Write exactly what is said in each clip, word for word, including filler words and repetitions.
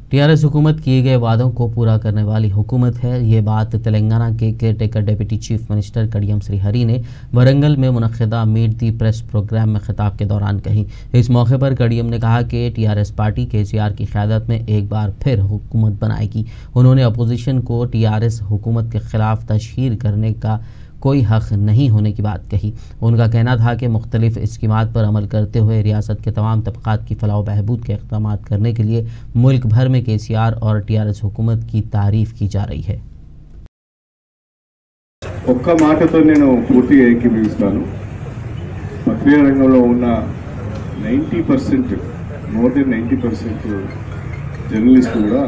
TRS हुकूमत किए गए वादों को पूरा करने वाली हुकूमत है। ये बात तेलंगाना के caretaker deputy chief minister Kadiyam Srihari ने वरंगल में मुनक्किदा मीट दी प्रेस प्रोग्राम में खिताब के दौरान कही। इस मौके पर कडियम ने कहा कि टीआरएस पार्टी केसीआर की क़यादत में एक बार फिर हुकूमत बनाएगी। उन्होंने अपोजिशन को टीआरएस हुकूमत के खिलाफ तशहीर करने का कोई हक़ नहीं होने की बात कही। उनका कहना था कि मुख्तलिफ स्कीमात पर अमल करते हुए रियासत के तमाम तबक़ात की फलाह बहबूद के इक़दाम करने के लिए मुल्क भर में केसीआर और टीआरएस हुकूमत की तारीफ़ की जा रही है। ఒక్క మాటతో నేను పూర్తిగా ఏకీభవిస్తాను। పత్రికా రంగంలో ఉన్న ninety percent more than ninety percent జర్నలిస్టులు కూడా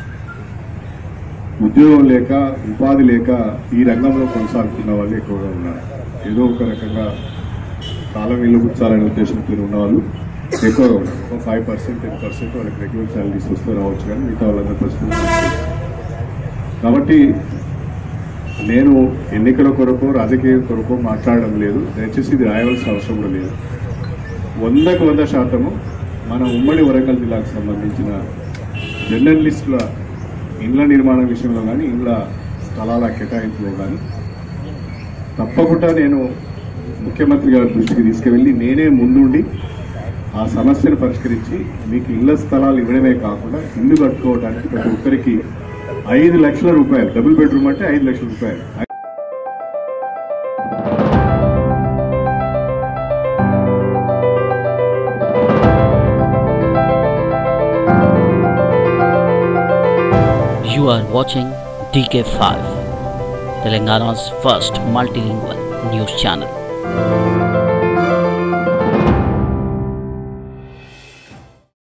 ఉద్యోగం లేక ఉపాధి లేక ఈ రంగంలో కొనసాగుతున్న వాళ్ళు ఎక్కువగా ఉన్నారు। ఏదో ఒక రకంగా కాలం నిలుపుచ్చాలనే ఉద్దేశంతో ఉన్న వాళ్ళు ఎక్కువగా ఉన్నారు। ఒక ఫైవ్ పర్సెంట్ టెన్ పర్సెంట్ వాళ్ళకి రెగ్యులర్ శాలరీస్ వస్తూ రావచ్చు, కానీ మిగతా వాళ్ళందరూ పరిస్థితులు కాబట్టి నేను ఎన్నికల కొరకు రాజకీయ కొరకు మాట్లాడడం లేదు, దయచేసి ఇది రాయవలసిన అవసరం కూడా లేదు। వందకు వంద శాతము మన ఉమ్మడి వరంగల్ జిల్లాకు సంబంధించిన జర్నలిస్టుల ఇండ్ల నిర్మాణం విషయంలో కానీ ఇండ్ల స్థలాల కేటాయింపులో కానీ తప్పకుండా నేను ముఖ్యమంత్రి గారి దృష్టికి తీసుకువెళ్ళి నేనే ముందుండి ఆ సమస్యను పరిష్కరించి మీకు ఇళ్ల స్థలాలు ఇవ్వడమే కాకుండా ఇల్లు కట్టుకోవడానికి ప్రతి ఒక్కరికి ఐదు లక్షల రూపాయలు, డబుల్ బెడ్రూమ్ అంటే ఐదు లక్షల రూపాయలు You are watching D K five, Telangana's first multilingual news channel.